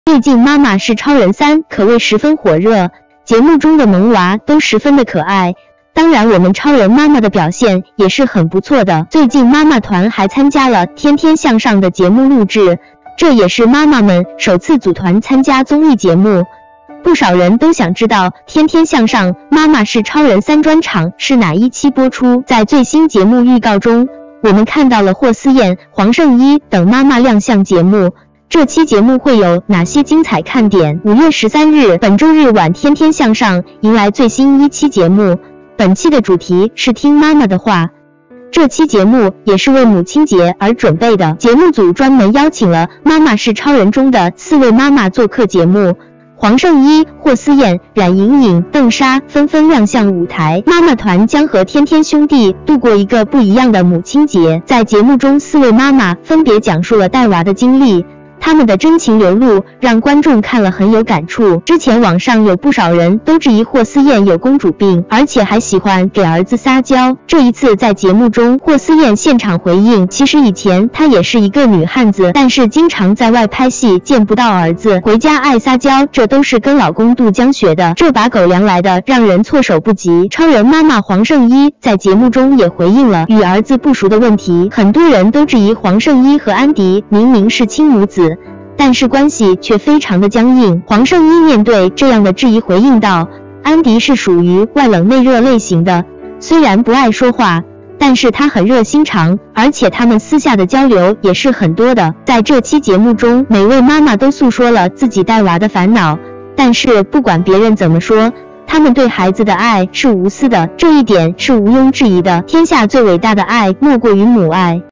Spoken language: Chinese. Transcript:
最近《妈妈是超人3》可谓十分火热，节目中的萌娃都十分的可爱。当然，我们超人妈妈的表现也是很不错的。最近妈妈团还参加了《天天向上》的节目录制，这也是妈妈们首次组团参加综艺节目。不少人都想知道《天天向上》妈妈是超人3专场是哪一期播出。在最新节目预告中，我们看到了霍思燕、黄圣依等妈妈亮相节目。这期节目会有哪些精彩看点？5月13日，本周日晚，《天天向上》迎来最新1期节目。本期的主题是听妈妈的话。这期节目也是为母亲节而准备的，节目组专门邀请了《妈妈是超人》中的4位妈妈做客节目。黄圣依、霍思燕、冉莹颖、邓莎纷纷亮相舞台，妈妈团将和天天兄弟度过一个不一样的母亲节。在节目中，4位妈妈分别讲述了带娃的经历，他们的真情流露让观众看了很有感触。之前网上有不少人都质疑霍思燕有公主病，而且还喜欢给儿子撒娇。这一次在节目中，霍思燕现场回应，其实以前她也是一个女汉子，但是经常在外拍戏见不到儿子，回家爱撒娇，这都是跟老公杜江学的，这把狗粮来的让人措手不及。超人妈妈黄圣依在节目中也回应了与儿子不熟的问题，很多人都质疑黄圣依和安迪明明是亲母子，但是关系却非常的僵硬。黄圣依面对这样的质疑回应道，安迪是属于外冷内热类型的，虽然不爱说话，但是他很热心肠，而且他们私下的交流也是很多的。在这期节目中，每位妈妈都诉说了自己带娃的烦恼，但是不管别人怎么说，他们对孩子的爱是无私的，这一点是毋庸置疑的。天下最伟大的爱莫过于母爱。